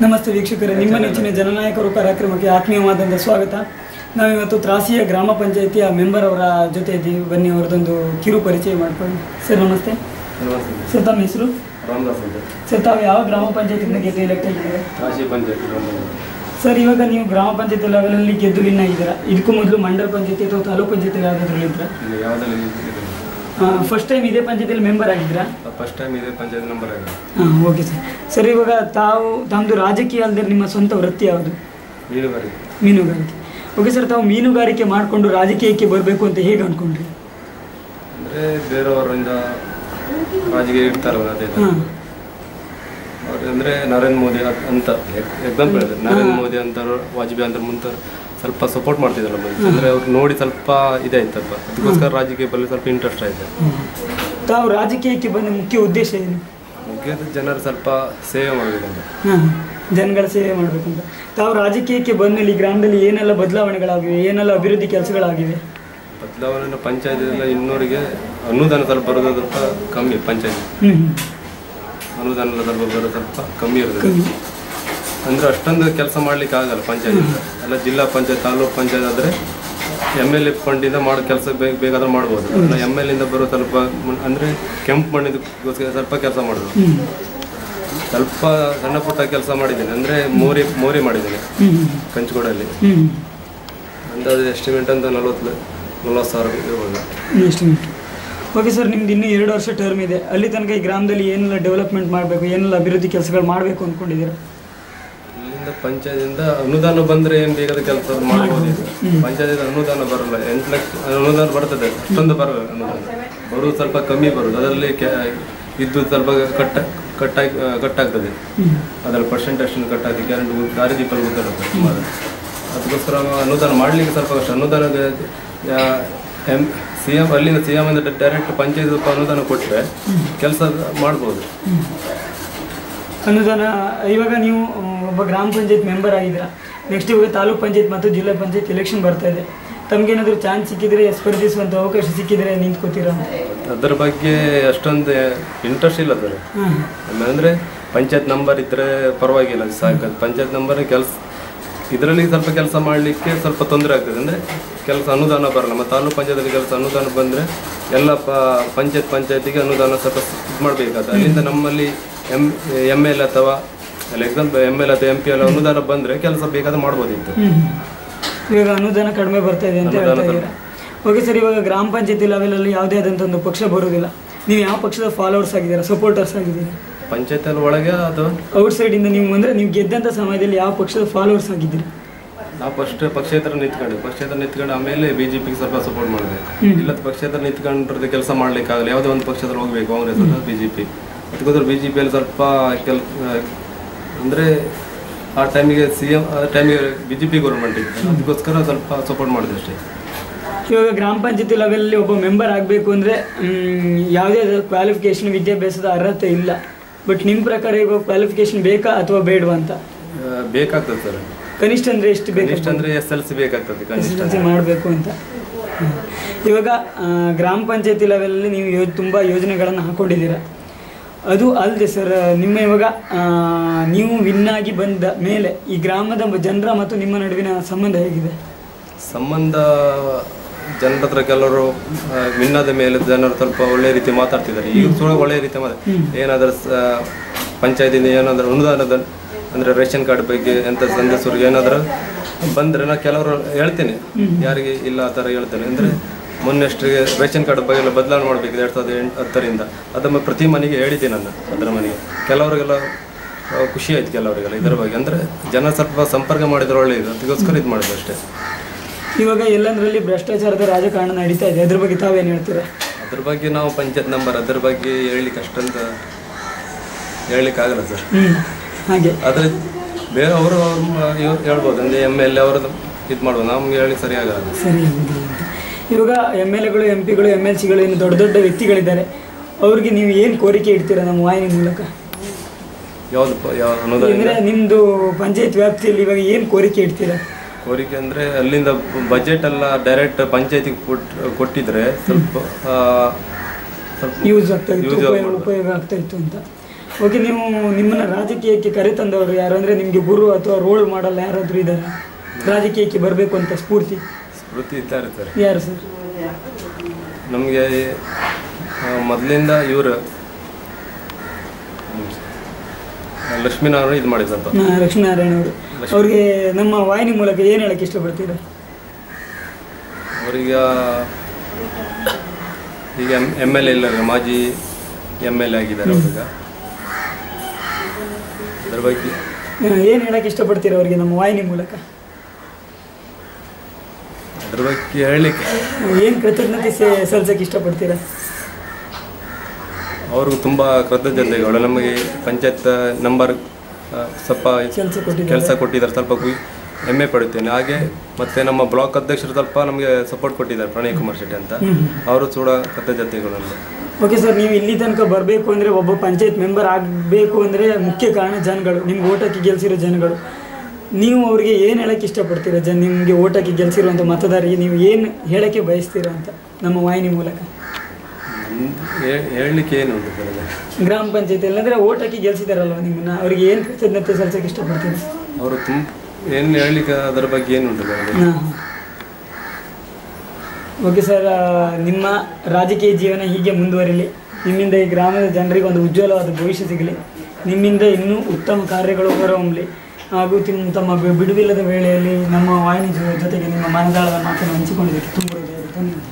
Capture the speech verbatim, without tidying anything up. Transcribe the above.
ನಮಸ್ತೆ ವೀಕ್ಷಕರೇ, ನಿಮ್ಮ ನೆಚ್ಚಿನ ಜನನಾಯಕರು ಕಾರ್ಯಕ್ರಮಕ್ಕೆ ಆತ್ಮೀಯವಾದಂಥ ಸ್ವಾಗತ. ನಾವಿವತ್ತು ತ್ರಾಸಿಯ ಗ್ರಾಮ ಪಂಚಾಯಿತಿಯ ಮೆಂಬರ್ ಅವರ ಜೊತೆ ಇದ್ದೀವಿ. ಬನ್ನಿ ಅವರದೊಂದು ಕಿರು ಪರಿಚಯ ಮಾಡ್ಕೊಳ್ಳಿ. ಸರ್ ನಮಸ್ತೆ. ಸರ್ ತಮ್ಮ ಹೆಸರು? ರಾಮದಾಸ್ ಅಂತ. ಸರ್ ತಾವು ಯಾವ ಗ್ರಾಮ ಪಂಚಾಯತಿಯಿಂದ ಗೆದ್ದು ಎಲೆಕ್ಟ್ ಆಗಿದ್ದೀರಾ? ತ್ರಾಸಿ ಪಂಚಾಯತಿ. ಸರ್ ಇವಾಗ ನೀವು ಗ್ರಾಮ ಪಂಚಾಯತಿ ಲೆವೆಲಲ್ಲಿ ಗೆದ್ದು ವಿನ್ ಆಗಿದ್ದೀರಾ. ಇದಕ್ಕೂ ಮೊದಲು ಮಂಡಲ ಪಂಚಾಯತಿ ಅಥವಾ ತಾಲೂಕು ಪಂಚಾಯತಿ ಯಾವುದಾದ್ರೂ ಇದ್ರಾ? ಯಾವುದಲ್ಲಿ ಫಸ್ಟ್ ಟೈಮ್ ಇದೇ ಪಂಚಾಯತಿಯಲ್ಲಿ ಮೆಂಬರ್ ಆಗಿದ್ದೀರಾ? ಫಸ್ಟ್ ಟೈಮ್ ಇದೇ ಪಂಚಾಯತ್ ನಂಬರ್ ಆಗಿದೆ. ಹಾಂ, ಓಕೆ ಸರ್. ಸರ್ ಇವಾಗ ತಾವು ತಮ್ಮದು ರಾಜಕೀಯ ಅಲ್ಲದೆ ನಿಮ್ಮ ಸ್ವಂತ ವೃತ್ತಿ ಯಾವುದು? ಮೀನುಗಾರಿಕೆ. ಮೀನುಗಾರಿಕೆ. ಓಕೆ ಸರ್, ತಾವು ಮೀನುಗಾರಿಕೆ ಮಾಡಿಕೊಂಡು ರಾಜಕೀಯಕ್ಕೆ ಬರಬೇಕು ಅಂತ ಹೇಗೆ ಅಂದ್ಕೊಂಡ್ರಿ? ಅಂದರೆ ಬೇರೆಯವರಿಂದ ರಾಜಕೀಯ ಇರ್ತಾರಲ್ಲ, ಅದೇ ಅವ್ರು ಅಂದರೆ ನರೇಂದ್ರ ಮೋದಿ ಅಂತ ಎಕ್ಸಾಂಪಲ್ ಹೇಳಿದ್ರೆ ನರೇಂದ್ರ ಮೋದಿ ಅಂತ ವಾಜಪೇಯಿ ಅಂತ ಮುಂದೆ ಸ್ವಲ್ಪ ಸಪೋರ್ಟ್ ಮಾಡ್ತಿದ್ದಲ್ಲ ಮುಂಚೆ. ಅಂದರೆ ಅವ್ರು ನೋಡಿ ಸ್ವಲ್ಪ ಇದೆ ಆಯ್ತಪ್ಪ, ಅದಕ್ಕೋಸ್ಕರ ರಾಜಕೀಯ ಬಲ್ಲಿ ಸ್ವಲ್ಪ ಇಂಟ್ರೆಸ್ಟ್ ಆಯಿತು. ತಾವು ರಾಜಕೀಯಕ್ಕೆ ಬಂದ ಮುಖ್ಯ ಉದ್ದೇಶ ಏನು? ಮುಖ್ಯ ಜನರು ಸ್ವಲ್ಪ ಸೇವೆ ಮಾಡಬೇಕಂತ. ಹಾಂ, ಜನಗಳ ಸೇವೆ ಮಾಡಬೇಕಂತ. ತಾವು ರಾಜಕೀಯಕ್ಕೆ ಬಂದಲ್ಲಿ ಗ್ರಾಮದಲ್ಲಿ ಏನೆಲ್ಲ ಬದಲಾವಣೆಗಳಾಗಿವೆ, ಏನೆಲ್ಲ ಅಭಿವೃದ್ಧಿ ಕೆಲಸಗಳಾಗಿವೆ? ಬದಲಾವಣೆ ಪಂಚಾಯತಿಲ್ಲ ಇನ್ನೂರಿಗೆ ಅನುದಾನ ಸ್ವಲ್ಪ ಬರೋದು ಸ್ವಲ್ಪ ಕಮ್ಮಿ. ಪಂಚಾಯತಿ ಅನುದಾನ ಎಲ್ಲ ಸ್ವಲ್ಪ ಬರೋದು ಸ್ವಲ್ಪ ಕಮ್ಮಿ ಇರ್ತದೆ. ಅಂದರೆ ಅಷ್ಟೊಂದು ಕೆಲಸ ಮಾಡ್ಲಿಕ್ಕೆ ಆಗಲ್ಲ ಪಂಚಾಯತ್ ಎಲ್ಲ. ಜಿಲ್ಲಾ ಪಂಚಾಯತ್, ತಾಲೂಕು ಪಂಚಾಯತ್ ಆದರೆ ಎಮ್ ಎಲ್ ಎ ಫಂಡಿಂದ ಮಾಡೋ ಕೆಲಸ ಬೇಗ ಬೇಕಾದ್ರೆ ಮಾಡ್ಬೋದು. ಅಲ್ಲ ಎಮ್ ಎಲ್ ಇಂದ ಬರೋ ಸ್ವಲ್ಪ ಅಂದರೆ ಕೆಂಪು ಮಣ್ಣಿದಕ್ಕೋಸ್ಕರ ಸ್ವಲ್ಪ ಕೆಲಸ ಮಾಡೋದು. ಸ್ವಲ್ಪ ಸಣ್ಣ ಪುಟ್ಟ ಕೆಲಸ ಮಾಡಿದ್ದೀನಿ. ಅಂದರೆ ಮೋರಿ ಮೋರಿ ಮಾಡಿದ್ದೀನಿ ಕಂಚುಗೋಡಲ್ಲಿ. ಅಂದಾಜು ಎಸ್ಟಿಮೇಟ್ ಅಂತ ನಲ್ವತ್ತು ನಲ್ವತ್ತು ಸಾವಿರ ಇರ್ಬೋದು ಎಸ್ಟಿಮೇಟ್. ಓಕೆ ಸರ್, ನಿಮ್ದು ಇನ್ನೂ ಎರಡು ವರ್ಷ ಟರ್ಮ್ ಇದೆ. ಅಲ್ಲಿ ತನಕ ಈ ಗ್ರಾಮದಲ್ಲಿ ಏನೆಲ್ಲ ಡೆವಲಪ್ಮೆಂಟ್ ಮಾಡಬೇಕು, ಏನೆಲ್ಲ ಅಭಿವೃದ್ಧಿ ಕೆಲಸಗಳು ಮಾಡಬೇಕು ಅಂದ್ಕೊಂಡಿದ್ದೀರಾ? ಇಲ್ಲಿಂದ ಪಂಚಾಯತಿಂದ ಅನುದಾನ ಬಂದರೆ ಏನು ಬೇಕಾದ ಕೆಲಸ ಮಾಡ್ಬೋದು. ಪಂಚಾಯತಿಂದ ಅನುದಾನ ಬರೋಲ್ಲ. ಎಂಟು ಲಕ್ಷ ಅನುದಾನ ಬರ್ತದೆ, ಅಷ್ಟೊಂದು ಬರೋಲ್ಲ. ಅನುದಾನ ಬರೋದು ಸ್ವಲ್ಪ ಕಮ್ಮಿ ಬರೋದು. ಅದರಲ್ಲಿ ಕೆ ಇದ್ದು ಸ್ವಲ್ಪ ಕಟ್ಟ ಕಟ್ಟಾಗಿ ಕಟ್ಟಾಗ್ತದೆ. ಅದರಲ್ಲಿ ಪರ್ಸೆಂಟ್ ಅಷ್ಟನ್ನು ಕಟ್ಟಾಗಿ ಕರೆಂಟ್ ದಾರಿ ದೀಪಲ್ಲಿ ಗೊತ್ತಾಗುತ್ತೆ ಸುಮಾರು. ಅದಕ್ಕೋಸ್ಕರ ಅನುದಾನ ಮಾಡಲಿಕ್ಕೆ ಸ್ವಲ್ಪ ಕಷ್ಟ. ಅನುದಾನದ ಎಮ್ ಸಿ ಎಮ್ ಅಲ್ಲಿಂದ ಸಿ ಎಮ್ ಅಂದರೆ ಡೈರೆಕ್ಟ್ ಪಂಚಾಯತ್ ಅನುದಾನ ಕೊಟ್ಟರೆ ಕೆಲಸ ಮಾಡ್ಬೋದು. ಅನುದಾನ ಇವಾಗ ನೀವು ಒಬ್ಬ ಗ್ರಾಮ ಪಂಚಾಯತ್ ಮೆಂಬರ್ ಆಗಿದ್ದೀರಾ. ನೆಕ್ಸ್ಟ್ ಇವಾಗ ತಾಲೂಕು ಪಂಚಾಯತ್ ಮತ್ತು ಜಿಲ್ಲಾ ಪಂಚಾಯತ್ ಎಲೆಕ್ಷನ್ ಬರ್ತಾ ಇದೆ. ತಮಗೇನಾದರೂ ಚಾನ್ಸ್ ಸಿಕ್ಕಿದರೆ, ಸ್ಪರ್ಧಿಸುವಂಥ ಅವಕಾಶ ಸಿಕ್ಕಿದರೆ ನಿಂತ್ಕೋತೀರಾ? ಅದ್ರ ಬಗ್ಗೆ ಅಷ್ಟೊಂದು ಇಂಟ್ರೆಸ್ಟ್ ಇಲ್ಲ ಸರ್. ಅಂದರೆ ಪಂಚಾಯತ್ ನಂಬರ್ ಇದ್ದರೆ ಪರವಾಗಿಲ್ಲ, ಸಾಕು. ಪಂಚಾಯತ್ ನಂಬರ್ ಕೆಲಸ ಇದರಲ್ಲಿ ಸ್ವಲ್ಪ ಕೆಲಸ ಮಾಡಲಿಕ್ಕೆ ಸ್ವಲ್ಪ ತೊಂದರೆ ಆಗ್ತದೆ. ಅಂದರೆ ಕೆಲಸ ಅನುದಾನ ಬರಲ್ಲ. ಮತ್ತು ತಾಲೂಕು ಪಂಚಾಯತಲ್ಲಿ ಕೆಲಸ ಅನುದಾನ ಬಂದರೆ ಎಲ್ಲ ಪ ಪಂಚಾಯತ್ ಪಂಚಾಯತಿಗೆ ಅನುದಾನ ಸ್ವಲ್ಪ ಇದು ಮಾಡಬೇಕಾಗ್ತದೆ. ಅಲ್ಲಿಂದ ನಮ್ಮಲ್ಲಿ ಎಮ್ ಎಮ್ ಎಲ್ ಅಥವಾ ಅಲ್ಲ ಎಕ್ಸಾಂಪಲ್ ಎಮ್ ಎಲ್ ಅಥವಾ ಎಂ ಪಿ ಎಲ್ಲ ಅನುದಾನ ಬಂದರೆ ಕೆಲಸ ಬೇಕಾದ್ರೆ ಮಾಡ್ಬೋದಿತ್ತು. ಇವಾಗ ಅನುದಾನ ಕಡಿಮೆ ಬರ್ತಾ ಇದೆ ಅಂತ ಹೇಳ್ತಾ ಇದ್ದೀರಾ. ಓಕೆ ಸರ್, ಇವಾಗ ಗ್ರಾಮ ಪಂಚಾಯತಿ ಲೆವೆಲಲ್ಲಿ ಯಾವುದೇ ಆದಂಥ ಒಂದು ಪಕ್ಷ ಬರೋದಿಲ್ಲ. ನೀವು ಯಾವ ಪಕ್ಷದ ಫಾಲೋವರ್ಸ್ ಆಗಿದ್ದೀರಾ, ಸಪೋರ್ಟರ್ಸ್ ಆಗಿದ್ದೀರಾ? ಪಂಚಾಯತಲ್ಲಿ ಒಳಗೆ ಅಥವಾ ಔಟ್ ಸೈಡಿಂದ ನೀವು ಅಂದರೆ ನೀವು ಗೆದ್ದಂಥ ಸಮಯದಲ್ಲಿ ಯಾವ ಪಕ್ಷದ ಫಾಲೋವರ್ಸ್ ಆಗಿದ್ದೀರಿ? ನಾವು ಫಸ್ಟ್ ಪಕ್ಷೇತರ ನಿಂತ್ಕೊಂಡು ಪಕ್ಷೇತರ ನಿಂತ್ಕೊಂಡು ಆಮೇಲೆ ಬಿ ಜೆ ಪಿಗೆ ಸ್ವಲ್ಪ ಸಪೋರ್ಟ್ ಮಾಡಬೇಕು. ಇಲ್ಲ ಪಕ್ಷೇತರ ನಿಂತ್ಕೊಂಡ್ರೆ ಕೆಲಸ ಮಾಡಲಿಕ್ಕಾಗಲ್ಲ. ಯಾವುದೋ ಒಂದು ಪಕ್ಷದಲ್ಲಿ ಹೋಗಬೇಕು, ಕಾಂಗ್ರೆಸ್ ಅಥವಾ ಬಿ ಜೆ ಪಿ. ಅದಕ್ಕೋಸ್ಕರ ಬಿ ಜೆ ಪಿಯಲ್ಲಿ ಸ್ವಲ್ಪ ಕೆಲ್ ಅಂದರೆ ಆ ಟೈಮಿಗೆ ಸಿ ಎಮ್ ಆ ಟೈಮಿಗೆ ಬಿ ಜೆ ಪಿ ಗೌರ್ಮೆಂಟ್ ಇತ್ತು. ಅದಕ್ಕೋಸ್ಕರ ಸ್ವಲ್ಪ ಸಪೋರ್ಟ್ ಮಾಡಿದೆ ಅಷ್ಟೇ. ಇವಾಗ ಗ್ರಾಮ ಪಂಚಾಯತಿ ಲೆವೆಲಲ್ಲಿ ಒಬ್ಬ ಮೆಂಬರ್ ಆಗಬೇಕು ಅಂದರೆ ಯಾವುದೇ ಕ್ವಾಲಿಫಿಕೇಷನ್, ವಿದ್ಯಾಭ್ಯಾಸದ ಅರ್ಹತೆ ಇಲ್ಲ. ಬಟ್ ನಿಮ್ಮ ಪ್ರಕಾರ ಇವಾಗ ಕ್ವಾಲಿಫಿಕೇಷನ್ ಬೇಕಾ ಅಥವಾ ಬೇಡವಾ ಅಂತ? ಬೇಕಾಗ್ತದೆ ಸರ್. ಕನಿಷ್ಠ ಅಂದರೆ ಎಷ್ಟು ಬೇಕು? ಕನಿಷ್ಠ ಅಂದರೆ ಎಸ್ ಎಲ್ ಸಿ ಬೇಕಾಗ್ತದೆ, ಎಸ್ ಎಲ್ ಸಿ ಮಾಡಬೇಕು ಅಂತ. ಇವಾಗ ಗ್ರಾಮ ಪಂಚಾಯತಿ ಲೆವೆಲಲ್ಲಿ ನೀವು ಯೋ ತುಂಬ ಯೋಜನೆಗಳನ್ನು ಹಾಕ್ಕೊಂಡಿದ್ದೀರಾ. ಅದು ಅಲ್ಲದೆ ಸರ್, ನಿಮ್ಮ ಇವಾಗ ನೀವು ವಿನ್ ಆಗಿ ಬಂದ ಮೇಲೆ ಈ ಗ್ರಾಮದ ಜನರ ಮತ್ತು ನಿಮ್ಮ ನಡುವಿನ ಸಂಬಂಧ ಹೇಗಿದೆ? ಸಂಬಂಧ ಜನರ ಹತ್ರ ಕೆಲವರು ವಿನ್ನಾದ ಮೇಲೆ ಜನರು ಸ್ವಲ್ಪ ಒಳ್ಳೆ ರೀತಿ ಮಾತಾಡ್ತಿದ್ದಾರೆ. ಈಗ ಸುಳ್ಳು ಒಳ್ಳೆ ರೀತಿ ಮಾತಾಡ ಏನಾದರೂ ಪಂಚಾಯತಿಂದ ಏನಾದರೂ ಅನುದಾನದ ಅಂದರೆ ರೇಷನ್ ಕಾರ್ಡ್ ಬಗ್ಗೆ ಎಂಥ ಸಂದೇಶವ್ರಿಗೆ ಏನಾದರೂ ಬಂದರೆ ನಾನು ಕೆಲವರು ಹೇಳ್ತೇನೆ, ಯಾರಿಗೆ ಇಲ್ಲ ಆ ಥರ ಹೇಳ್ತೇನೆ. ಅಂದರೆ ಮೊನ್ನೆಷ್ಟಿಗೆ ರೇಷನ್ ಕಾರ್ಡ್ ಬಗ್ಗೆ ಎಲ್ಲ ಬದಲಾವಣೆ ಮಾಡಬೇಕು ಎರಡು ಸಾವಿರದ ಎಂಟು ಹತ್ತರಿಂದ ಅದನ್ನು ಪ್ರತಿ ಮನೆಗೆ ಹೇಳಿದ್ದೀನಿ ನಾನು. ಅದರ ಮನೆಗೆ ಕೆಲವರಿಗೆಲ್ಲ ಖುಷಿ ಆಯ್ತು, ಕೆಲವರಿಗೆಲ್ಲ ಇದರ ಬಗ್ಗೆ. ಅಂದರೆ ಜನ ಸ್ವಲ್ಪ ಸಂಪರ್ಕ ಮಾಡಿದ್ರೆ ಒಳ್ಳೆಯದು, ಅದಕ್ಕೋಸ್ಕರ ಇದು ಮಾಡಿದ್ರು ಅಷ್ಟೇ. ಇವಾಗ ಎಲ್ಲಂದ್ರಲ್ಲಿ ಭ್ರಷ್ಟಾಚಾರದ ರಾಜಕಾರಣ ನಡೀತಾ ಇದೆ, ಅದ್ರ ಬಗ್ಗೆ ತಾವೇನು ಹೇಳ್ತೀರಾ? ಅದ್ರ ಬಗ್ಗೆ ನಾವು ಪಂಚಾಯತ್ ನಂಬರ್ ಅದ್ರ ಬಗ್ಗೆ ಹೇಳಲಿಕ್ಕೆ ಅಷ್ಟಂತ ಹೇಳಲಿಕ್ಕೆ ಆಗಲ್ಲ ಸರ್. ಹಾಗೆ ಆದರೆ ಬೇರೆ ಅವರು ಹೇಳ್ಬೋದು, ಅಂದರೆ ಎಮ್ ಎಲ್ ಎ ಅವ್ರದ್ದು ಇದು ಮಾಡ್ಬೋದು, ನಮ್ಗೆ ಹೇಳಿ ಸರಿ ಆಗಲ್ಲ. ಸರಿ ಆಗೋದಿಲ್ಲ ಅಂತ. ಇವಾಗ ಎಮ್ ಎಲ್ ಎಗಳು, ಎಂ ಪಿಗಳು, ಎಮ್ ಎಲ್ ಸಿಗಳು, ಏನು ದೊಡ್ಡ ದೊಡ್ಡ ವ್ಯಕ್ತಿಗಳಿದ್ದಾರೆ, ಅವ್ರಿಗೆ ನೀವು ಏನು ಕೋರಿಕೆ ಇಡ್ತೀರಾ ನಮ್ಮ ವಾಹಿನಿ ಮೂಲಕ? ಯಾವುದು ಯಾವ ಅನುದಾನ ಅಂದರೆ ನಿಮ್ಮದು ಪಂಚಾಯತ್ ವ್ಯಾಪ್ತಿಯಲ್ಲಿ ಇವಾಗ ಏನು ಕೋರಿಕೆ ಇಡ್ತೀರಾ? ಕೋರಿಕೆ ಅಂದರೆ ಅಲ್ಲಿಂದ ಬಜೆಟ್ ಎಲ್ಲ ಡೈರೆಕ್ಟ್ ಪಂಚಾಯತಿಗೆ ಕೊಟ್ಟು ಕೊಟ್ಟಿದ್ರೆ ಸ್ವಲ್ಪ ಸ್ವಲ್ಪ ಯೂಸ್ ಆಗ್ತಾ ಇತ್ತು, ಉಪಯೋಗ ಆಗ್ತಾ ಇತ್ತು ಅಂತ. ಓಕೆ, ನೀವು ನಿಮ್ಮನ್ನು ರಾಜಕೀಯಕ್ಕೆ ಕರೆತಂದವರು ಯಾರು ಅಂದರೆ ನಿಮಗೆ ಗುರು ಅಥವಾ ರೋಲ್ ಮಾಡಲ್ ಯಾರಾದರೂ ಇದ್ದಾರೆ ರಾಜಕೀಯಕ್ಕೆ ಬರಬೇಕು ಅಂತ ಸ್ಫೂರ್ತಿ? ಸ್ಫೂರ್ತಿ ಇದ್ದಾರೆ ಸರ್. ಯಾರು ಸರ್? ನಮಗೆ ಮೊದಲಿಂದ ಇವರು ಲಕ್ಷ್ಮೀನಾರಾಯಣ ಇದು ಮಾಡಿದಂತ. ಲಕ್ಷ್ಮೀನಾರಾಯಣ ಅವರು. ಅವ್ರಿಗೆ ನಮ್ಮ ವಾಹಿನಿ ಮೂಲಕ ಏನು ಹೇಳಕ್ಕೆ ಇಷ್ಟಪಡ್ತೀರಾ? ಅವ್ರಿಗೆ ಈಗ ಎಮ್ ಎಲ್ ಎ ಇಲ್ಲ, ಮಾಜಿ ಎಮ್ ಎಲ್ ಎ ಆಗಿದ್ದಾರೆ ಅವ್ರಿಗೆ. ಅದ್ರ ಬಗ್ಗೆ ಏನು ಹೇಳಕ್ಕೆ ಇಷ್ಟಪಡ್ತೀರಾ ಅವರಿಗೆ ನಮ್ಮ ವಾಹಿನಿ ಮೂಲಕ? ಅದ್ರ ಬಗ್ಗೆ ಹೇಳಲಿಕ್ಕೆ ಏನು ಕೃತಜ್ಞತೆ ಸಲ್ಲಿಸಕ್ಕೆ ಇಷ್ಟಪಡ್ತೀರಾ? ಅವ್ರಿಗೂ ತುಂಬ ಕೃತಜ್ಞತೆಗಳು. ನಮಗೆ ಪಂಚಾಯತ್ ನಂಬರ್ ಸ್ವಲ್ಪ ಕೆಲಸ ಕೊಟ್ಟಿದ್ದಾರೆ ಕೆಲಸ ಕೊಟ್ಟಿದ್ದಾರೆ, ಸ್ವಲ್ಪ ಹೆಮ್ಮೆ ಪಡುತ್ತೇನೆ. ಹಾಗೆ ಮತ್ತು ನಮ್ಮ ಬ್ಲಾಕ್ ಅಧ್ಯಕ್ಷರು ಸ್ವಲ್ಪ ನಮಗೆ ಸಪೋರ್ಟ್ ಕೊಟ್ಟಿದ್ದಾರೆ, ಪ್ರಣಯ್ ಕುಮಾರ್ ಶೆಟ್ಟಿ ಅಂತ. ಅವರು ಕೂಡ ಕೃತಜ್ಞತೆಗಳನ್ನು. ಓಕೆ ಸರ್, ನೀವು ಇಲ್ಲಿ ತನಕ ಬರಬೇಕು ಅಂದರೆ ಒಬ್ಬ ಪಂಚಾಯತ್ ಮೆಂಬರ್ ಆಗಬೇಕು ಅಂದರೆ ಮುಖ್ಯ ಕಾರಣ ಜನಗಳು, ನಿಮ್ಗೆ ಓಟಕ್ಕೆ ಗೆಲ್ಸಿರೋ ಜನಗಳು. ನೀವು ಅವ್ರಿಗೆ ಏನು ಹೇಳೋಕ್ಕೆ ಇಷ್ಟಪಡ್ತೀರಾ? ಜನ ನಿಮಗೆ ಓಟಕ್ಕೆ ಗೆಲ್ಸಿರುವಂಥ ಮತದಾರರಿಗೆ ನೀವು ಏನು ಹೇಳೋಕ್ಕೆ ಬಯಸ್ತೀರಾ ಅಂತ ನಮ್ಮ ವಾಹಿನಿ ಮೂಲಕ? ಹೇಳಲಿಕ್ಕೆ ಏನು ಉಂಟು ಗ್ರಾಮ ಪಂಚಾಯತಿ ಇಲ್ಲಾಂದರೆ ಓಟಕ್ಕೆ ಗೆಲ್ಸಿದಾರಲ್ವ ನಿಮ್ಮನ್ನು, ಅವ್ರಿಗೆ ಏನು ಕೃತಜ್ಞತೆ ಸಲ್ಲಿಸೋಕ್ಕೆ ಇಷ್ಟಪಡ್ತೀರಾ? ಅವರು ತುಂಬ ಏನು ಹೇಳಲಿಕ್ಕೆ ಅದರ ಬಗ್ಗೆ ಏನು ಉಂಟು? ಹಾಂ, ಓಕೆ ಸರ್, ನಿಮ್ಮ ರಾಜಕೀಯ ಜೀವನ ಹೀಗೆ ಮುಂದುವರಿಲಿ. ನಿಮ್ಮಿಂದ ಈ ಗ್ರಾಮದ ಜನರಿಗೆ ಒಂದು ಉಜ್ವಲವಾದ ಭವಿಷ್ಯ ಸಿಗಲಿ. ನಿಮ್ಮಿಂದ ಇನ್ನೂ ಉತ್ತಮ ಕಾರ್ಯಗಳು ಹೊರಹೊಮ್ಮಲಿ. ಹಾಗೂ ತಿಮ್ ತಮ್ಮ ಬಿಡುವಿಲ್ಲದ ವೇಳೆಯಲ್ಲಿ ನಮ್ಮ ವಾಹಿನಿ ಜೊತೆಗೆ ನಿಮ್ಮ ಮನದಾಳದ ಮಾತನ್ನು ಹಂಚಿಕೊಂಡಿದ್ದಕ್ಕೆ ತುಂಬ ಧನ್ಯವಾದ.